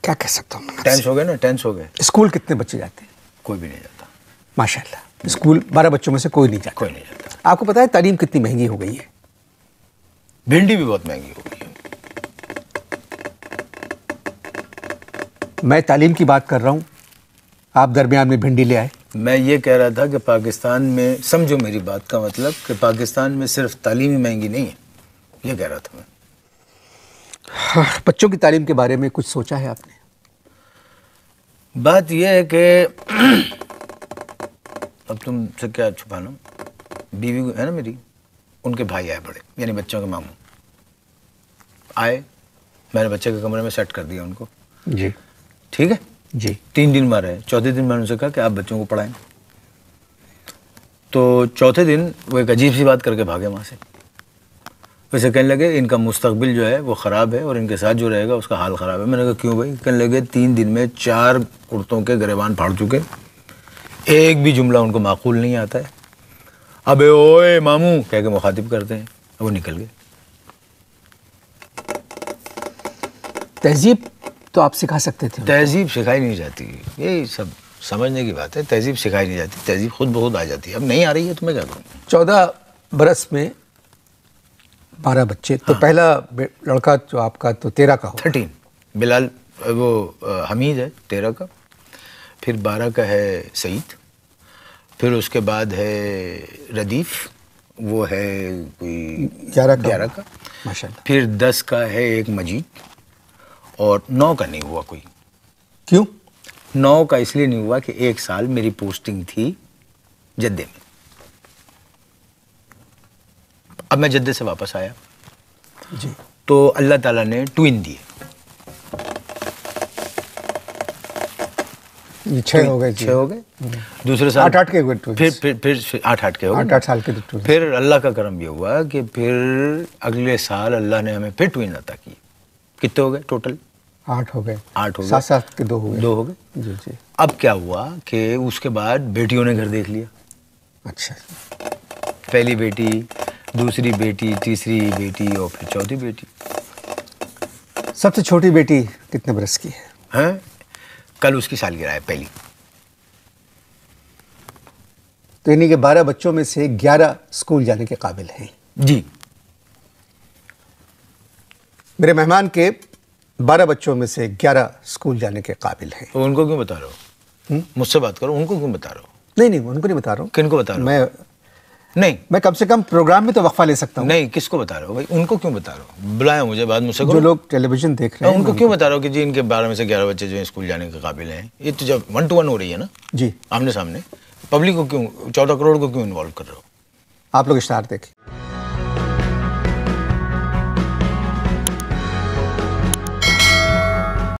क्या कह सकता हूँ, टेंस हो गए ना, टेंस हो गए। स्कूल कितने बच्चे जाते हैं? कोई भी नहीं जाता माशाल्लाह। स्कूल 12 बच्चों में से कोई नहीं जाता। कोई नहीं जाता। आपको पता है तालीम कितनी महंगी हो गई है? भिंडी भी बहुत महंगी हो गई है। मैं तालीम की बात कर रहा हूँ, आप दरमियान में भिंडी ले आए। मैं ये कह रहा था कि पाकिस्तान में, समझो मेरी बात का मतलब, कि पाकिस्तान में सिर्फ तालीम ही महंगी नहीं है, ये कह रहा था मैं। हाँ, बच्चों की तालीम के बारे में कुछ सोचा है आपने? बात यह है कि अब तुमसे क्या छुपाना, बीवी है ना मेरी, उनके भाई आए बड़े, यानी बच्चों के मामू आए, मैंने बच्चे के कमरे में सेट कर दिया उनको। जी ठीक है जी। 3 दिन में रहे। चौथे दिन मैंने उनसे कहा कि आप बच्चों को पढ़ाएं। तो चौथे दिन वो एक अजीब सी बात करके भागे वहाँ से। वैसे कहने लगे इनका मुस्तकबिल जो है वो ख़राब है और इनके साथ जो रहेगा उसका हाल ख़राब है। मैंने कहा क्यों भाई? कहने लगे 3 दिन में 4 कुर्तों के गिरेबान फाड़ चुके, एक भी जुमला उनको माकूल नहीं आता है। अबे ओए मामू कह के मुखातिब करते हैं। वो निकल गए। तहजीब तो आप सिखा सकते थे। तहजीब सिखाई नहीं जाती, यही सब समझने की बात है। तहजीब सिखाई नहीं जाती, तहजीब खुद ब खुद आ जाती है। अब नहीं आ रही है तो मैं क्या करूँ? 14 बरस में 12 बच्चे। तो पहला लड़का जो आपका तो 13 का हो। 13 बिलाल, वो हमीद है 13 का, फिर 12 का है सईद, फिर उसके बाद है रदीफ, वो है कोई 11 का माशाल्लाह। फिर 10 का है एक मजीद, और 9 का नहीं हुआ कोई। क्यों? 9 का इसलिए नहीं हुआ कि 1 साल मेरी पोस्टिंग थी जद्दे में। अब मैं जद्दे से वापस आया जी, तो अल्लाह ताला ने ट्विन दिए। ये 6 हो गए। 6 हो गए। दूसरे साल 8 के हुए। फिर 8 के हो गए। 8 साल के तो फिर अल्लाह का करम ये हुआ कि फिर अगले साल अल्लाह ने हमें फिर ट्विन अता किए। कितने हो गए टोटल? 8 हो गए। 8 हो गए। 7 के 2 हो गए। 2 हो गए। जी जी। अब क्या हुआ कि उसके बाद बेटियों ने घर देख लिया। अच्छा। पहली बेटी, दूसरी बेटी, तीसरी बेटी और फिर चौथी बेटी। सबसे छोटी बेटी कितने बरस की है? हैं? कल उसकी सालगिरह है पहली। तो यानी कि 12 बच्चों में से 11 स्कूल जाने के काबिल हैं। जी। मेरे मेहमान के 12 बच्चों में से 11 स्कूल जाने के काबिल हैं। तो उनको क्यों बता रहे हो? मुझसे बात करो, उनको क्यों बता रहे हो? नहीं, उनको नहीं बता रहा हूँ। किनको बता रहे हो? मैं कम से कम प्रोग्राम में तो वक्फा ले सकता हूँ। नहीं, किसको बता रहे हो भाई? उनको क्यों बता रहे हो? बुलाया मुझे, बात मुझसे करो। जो लोग टेलीविजन देख रहे हैं उनको क्यों बता रहे हो कि जी इनके 12 में से 11 बच्चे जो स्कूल जाने के काबिल हैं? ये तो जब 1 to 1 हो रही है ना जी, आमने सामने, पब्लिक को क्यों, 14 करोड़ को क्यों इन्वॉल्व कर रहे हो? आप लोग इश्ताहार देखें।